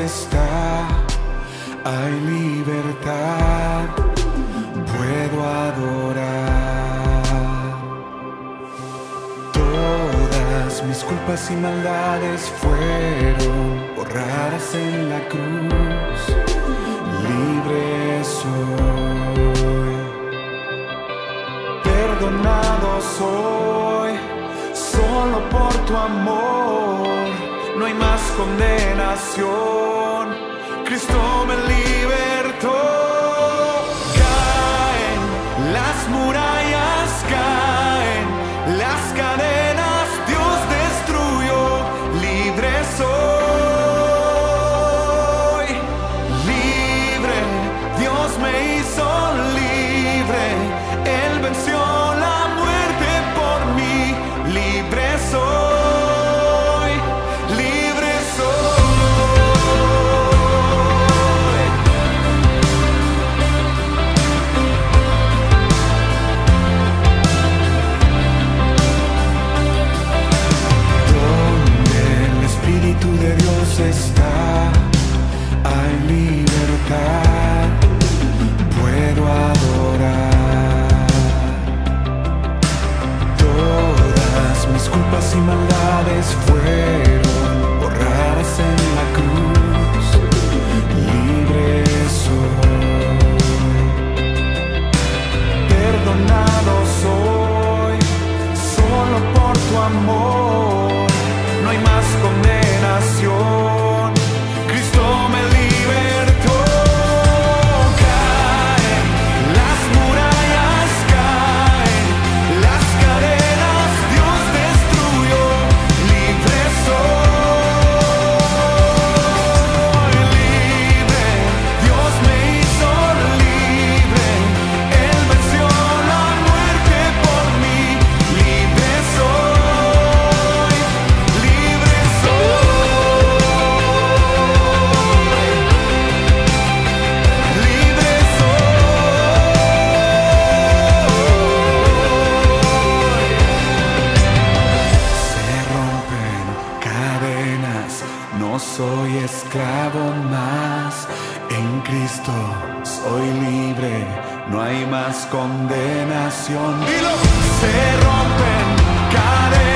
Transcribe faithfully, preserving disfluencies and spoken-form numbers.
está, hay libertad, puedo adorar. Todas mis culpas y maldades fueron borradas en la cruz, libre soy, perdonado soy, solo por tu amor. No hay más condenación, Cristo me libertó. Caen las murallas, caen las cadenas, Dios destruyó, libre soy, libre, Dios me hizo libre, Él venció la muerte por mí, libre soy. Está, hay libertad, puedo adorar. Todas mis culpas y maldades fueron borradas en la cruz, libre soy, perdonado soy, solo por tu amor. No hay más condenación, Cristo me libertó. Caen las murallas, caen las cadenas, Dios destruyó, libre soy, libre, Dios me hizo libre, Él venció la muerte por mí, libre soy, libre soy. No soy esclavo más, en Cristo soy libre, no hay más condenación. Dilo. Se rompen cadenas.